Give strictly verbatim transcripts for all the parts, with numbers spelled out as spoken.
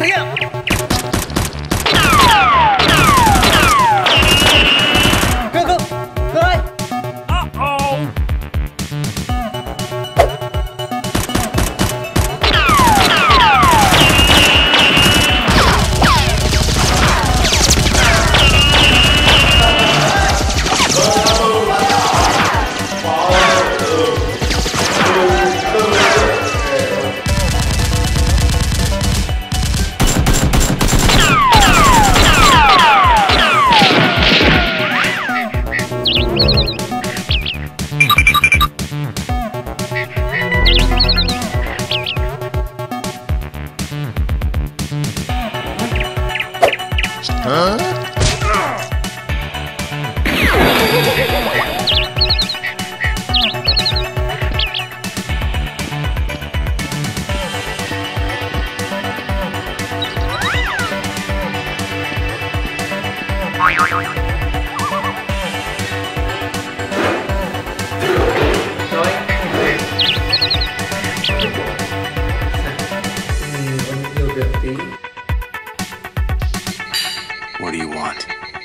What do you want?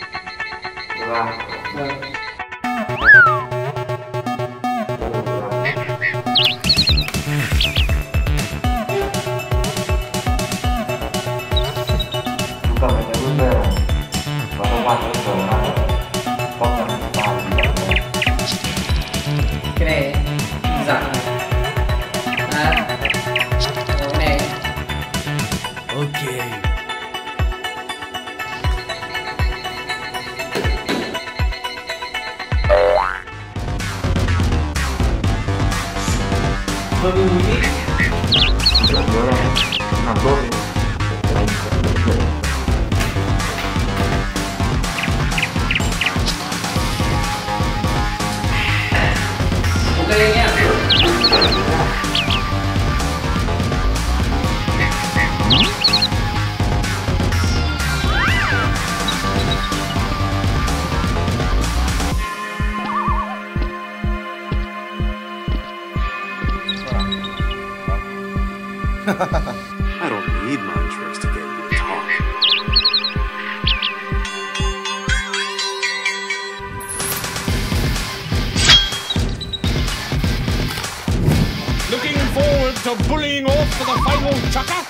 Cái này dạng này. À, cái này. Okay. Hơi bị mùi ít. Đừng nhớ là làm tốt đi. Ok nhé. I don't need mind tricks to get you to talk. Looking forward to bullying off for the final chucker?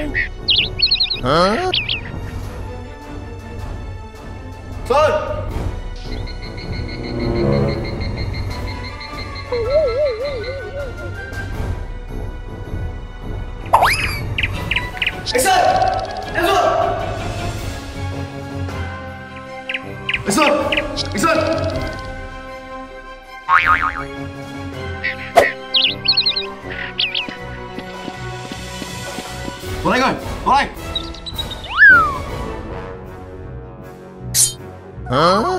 Hả? Sơn! Anh Sơn! Em Sơn! Anh Sơn! Anh Sơn! Tuấn Anh ơi! Tuấn Anh! Hả?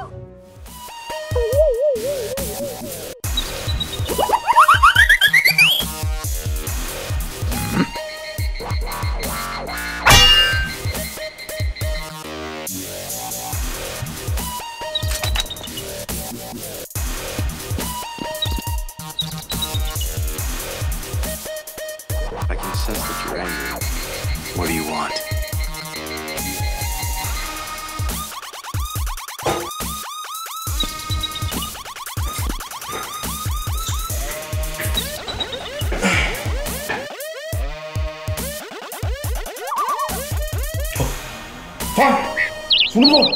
I can sense that you're angry. What do you want? Thôi! Xuống nước rồi!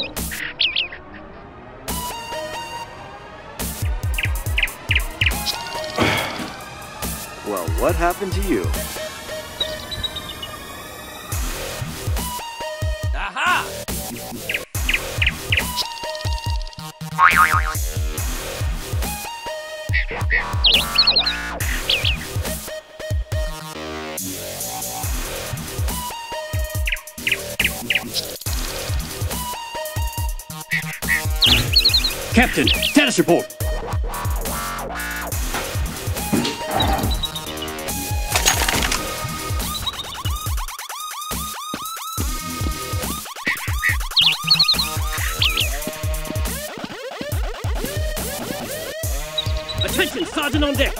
Well, what happened to you? Aha! Captain, status report. Attention, Sergeant on deck.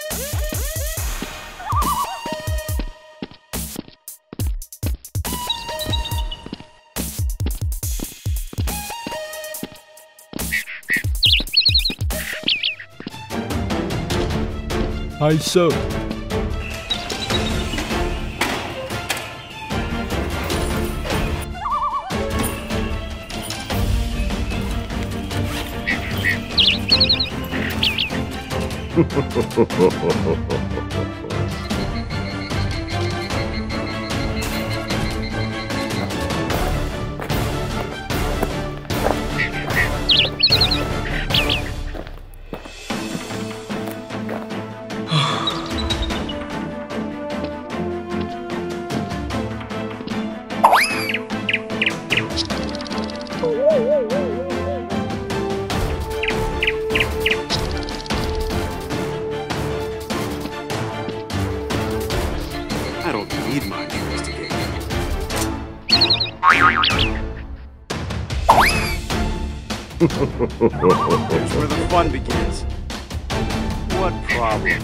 Hay sir. I don't need my investigation. Here's where the fun begins. What problem?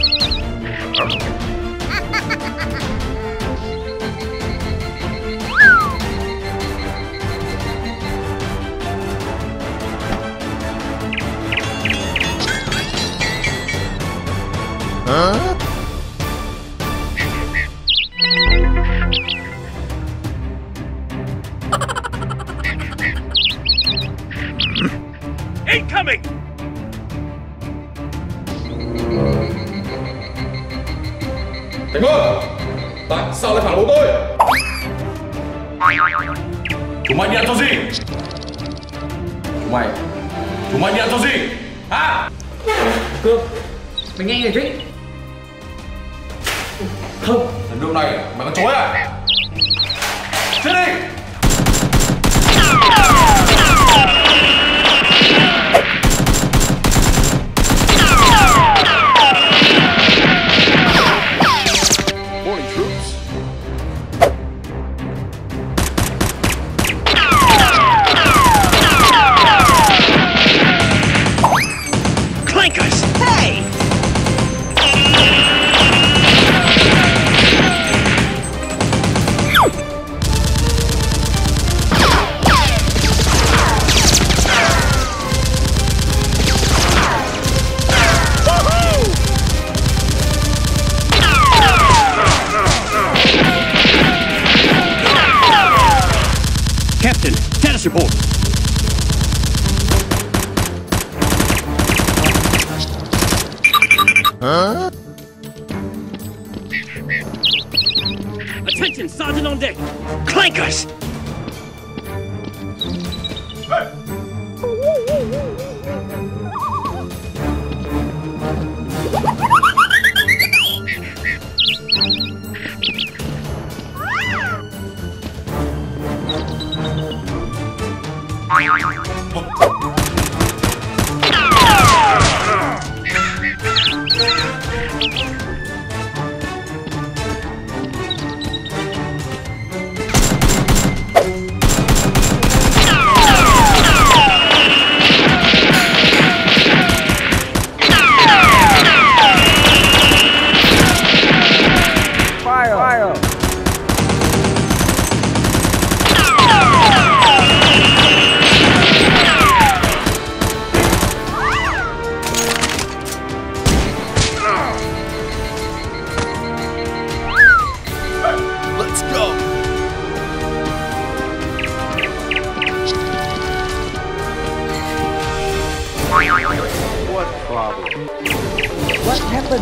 Hả? Incoming! Cảnh ơi! Tại sao lại phản bội tôi? Chúng mày điện cho gì? Chúng mày... Chúng mày điện cho gì? Hả? Cương, mày nghe người chứ? Không. Lần đường này mày còn chối à? Chết đi! Morning, troops. Clankers! Hey! report. Huh? Attention, Sergeant on deck. Clankers! What problem? What happened?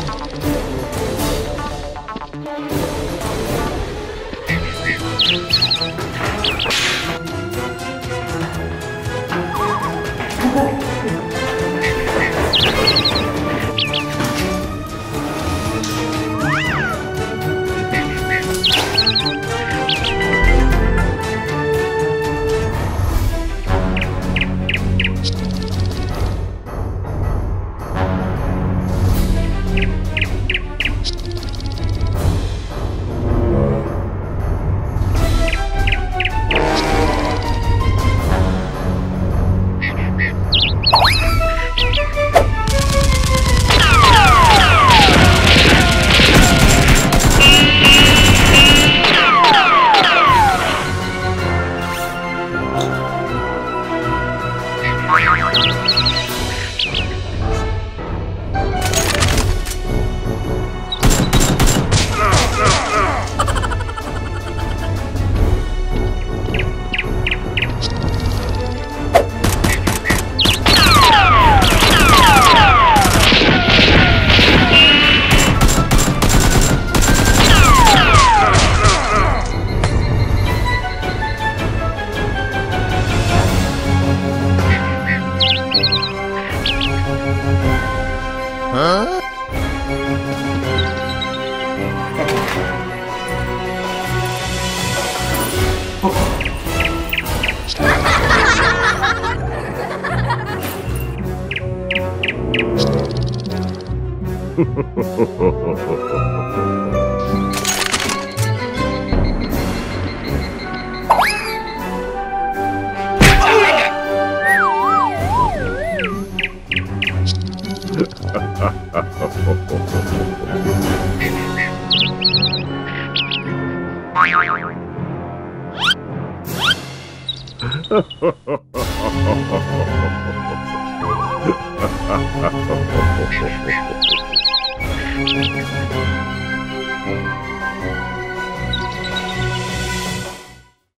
Huh?